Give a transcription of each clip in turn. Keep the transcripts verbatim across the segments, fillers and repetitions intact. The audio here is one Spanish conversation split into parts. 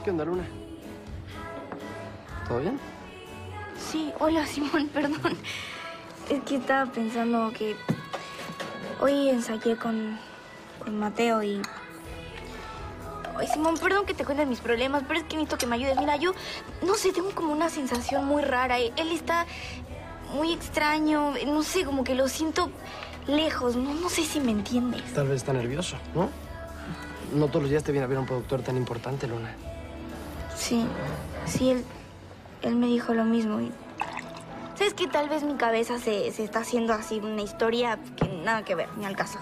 ¿Qué onda, Luna? ¿Todo bien? Sí, hola, Simón, perdón. Es que estaba pensando que hoy ensayé con, con Mateo y... Ay, Simón, perdón que te cuente mis problemas, pero es que necesito que me ayudes. Mira, yo, no sé, tengo como una sensación muy rara. Él está muy extraño, no sé, como que lo siento lejos. No, no sé si me entiendes. Tal vez está nervioso, ¿no? No todos los días te viene a ver un productor tan importante, Luna. Sí, sí, él, él me dijo lo mismo. Y... ¿Sabes qué? Tal vez mi cabeza se, se está haciendo así una historia que nada que ver, ni al caso.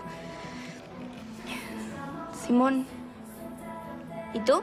Simón, ¿y tú?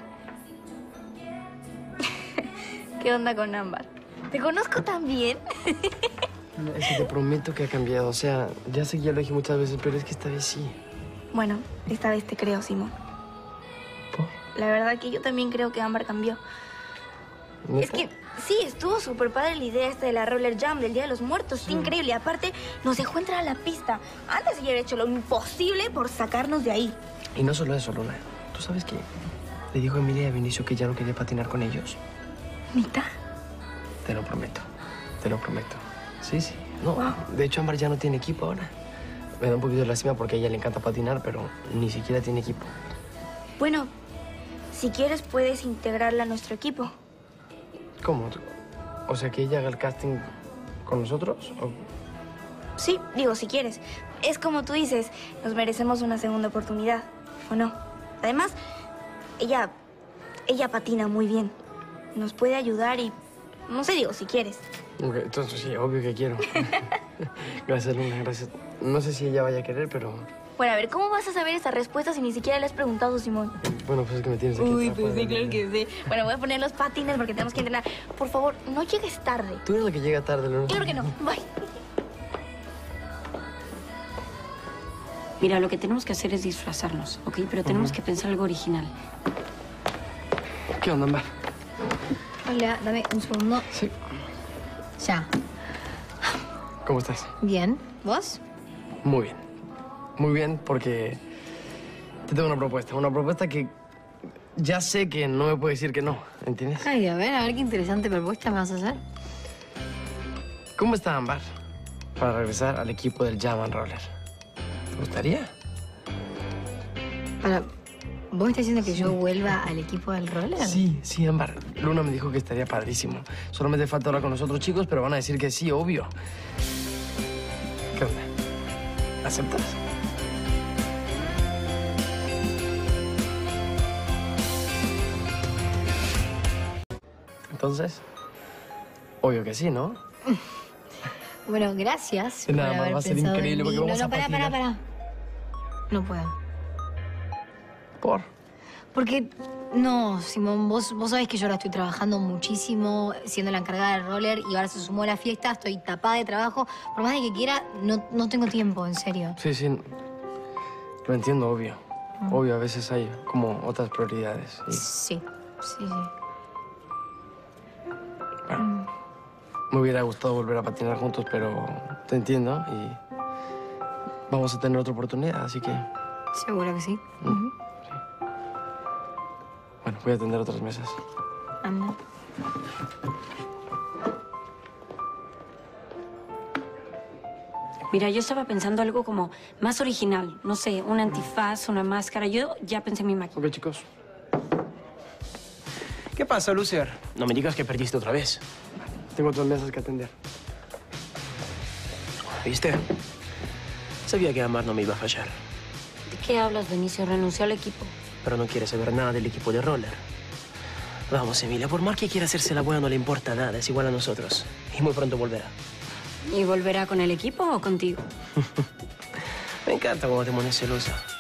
¿Qué onda con Ámbar? ¿Te conozco tan bien? No, es que te prometo que ha cambiado. O sea, ya sé que ya lo dije muchas veces, pero es que esta vez sí. Bueno, esta vez te creo, Simón. ¿Por? La verdad que yo también creo que Ámbar cambió. ¿Neta? Es que sí, estuvo súper padre la idea esta de la Roller Jam del Día de los Muertos. Sí. Increíble. Y aparte, nos dejó entrar a la pista. Antes ella había hecho lo imposible por sacarnos de ahí. Y no solo eso, Luna. ¿Tú sabes qué? Le dijo a Emilia y a Vinicio que ya no quería patinar con ellos. ¿Nita? Te lo prometo. Te lo prometo. Sí, sí. No, Wow. De hecho, Ámbar ya no tiene equipo ahora. Me da un poquito de lástima porque a ella le encanta patinar, pero ni siquiera tiene equipo. Bueno, si quieres puedes integrarla a nuestro equipo. ¿Cómo? O sea, que ella haga el casting con nosotros, ¿o? Sí, digo, si quieres. Es como tú dices, nos merecemos una segunda oportunidad, ¿o no? Además, ella, ella patina muy bien. Nos puede ayudar y, no sé, digo, si quieres. Ok, entonces sí, obvio que quiero. Gracias, Luna, gracias. No sé si ella vaya a querer, pero... Bueno, a ver, ¿cómo vas a saber esa respuesta si ni siquiera le has preguntado, Simón? Bueno, pues es que me tienes aquí. Uy, pues sí, claro que sí. Bueno, voy a poner los patines porque tenemos que entrenar. Por favor, no llegues tarde. Tú eres la que llega tarde, Luna. Claro que no. Bye. Mira, lo que tenemos que hacer es disfrazarnos, ¿ok? Pero tenemos uh-huh. que pensar algo original. ¿Qué onda, Ámbar? Hola, dame un segundo. Sí. Ya. ¿Cómo estás? Bien. ¿Vos? Muy bien. Muy bien, porque te tengo una propuesta. Una propuesta que ya sé que no me puede decir que no, ¿entiendes? Ay, a ver, a ver qué interesante propuesta me vas a hacer. ¿Cómo está Ámbar para regresar al equipo del Jam and Roller? ¿Te gustaría? Para... ¿Vos me estás diciendo que sí. yo vuelva al equipo del roller? Sí, sí, Ámbar. Luna me dijo que estaría padrísimo. Solamente falta hablar con los otros chicos, pero van a decir que sí, obvio. ¿Qué onda? ¿Aceptas? Entonces, obvio que sí, ¿no? Bueno, gracias. De nada más, va a ser increíble porque vamos no, no, a pará, patinar. pará, pará. No puedo. ¿Por? Porque, no, Simón, vos, vos sabés que yo ahora estoy trabajando muchísimo, siendo la encargada del roller, y ahora se sumó la fiesta, estoy tapada de trabajo. Por más de que quiera, no, no tengo tiempo, en serio. Sí, sí. Lo entiendo, obvio. Mm. Obvio, a veces hay como otras prioridades. Y... Sí, sí, sí. Bueno, mm. me hubiera gustado volver a patinar juntos, pero te entiendo y vamos a tener otra oportunidad, así que... Seguro que sí. Mm. Uh-huh. Sí. Bueno, voy a atender otras mesas. Anda. Mira, yo estaba pensando algo como más original. No sé, un antifaz, una máscara. Yo ya pensé en mi máquina. Ok, chicos. ¿Qué pasa, Lucier? No me digas que perdiste otra vez. Tengo otras mesas que atender. ¿Viste? Sabía que Ámbar no me iba a fallar. ¿De qué hablas, Vinicio? Renunció al equipo. Pero no quiere saber nada del equipo de roller. Vamos, Emilia, por más que quiera hacerse la buena, no le importa nada. Es igual a nosotros. Y muy pronto volverá. ¿Y volverá con el equipo o contigo? Me encanta cuando te pones celosa.